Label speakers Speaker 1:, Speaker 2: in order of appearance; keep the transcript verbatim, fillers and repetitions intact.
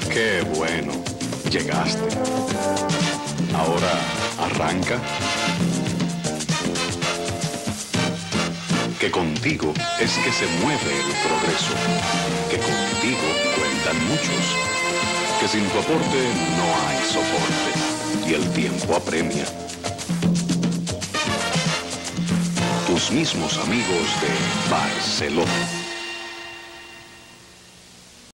Speaker 1: Qué bueno, llegaste. Ahora, arranca. Que contigo es que se mueve el progreso. Que contigo cuentan muchos. Que sin tu aporte no hay soporte. Y el tiempo apremia. Tus mismos amigos de Barcelona.